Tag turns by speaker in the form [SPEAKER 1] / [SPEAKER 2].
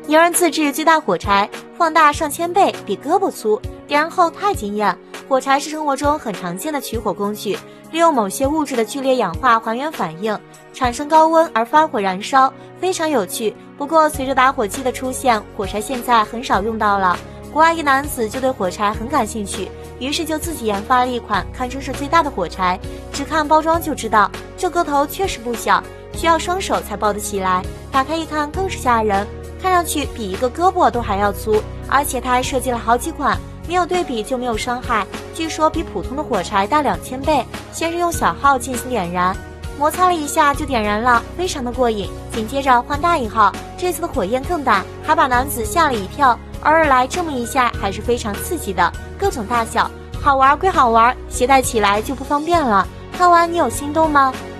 [SPEAKER 1] 有人自制最大火柴，放大上千倍，比胳膊粗，点燃后太惊艳。火柴是生活中很常见的取火工具，利用某些物质的剧烈氧化还原反应，产生高温而发火燃烧，非常有趣。不过随着打火机的出现，火柴现在很少用到了。国外一男子就对火柴很感兴趣，于是就自己研发了一款堪称是最大的火柴。只看包装就知道，这个头确实不小，需要双手才抱得起来。打开一看更是吓人，看上去比一个胳膊都还要粗，而且它还设计了好几款，没有对比就没有伤害。据说比普通的火柴大2000倍。先是用小号进行点燃，摩擦了一下就点燃了，非常的过瘾。紧接着换大一号，这次的火焰更大，还把男子吓了一跳。偶尔来这么一下还是非常刺激的，各种大小，好玩归好玩，携带起来就不方便了。看完你有心动吗？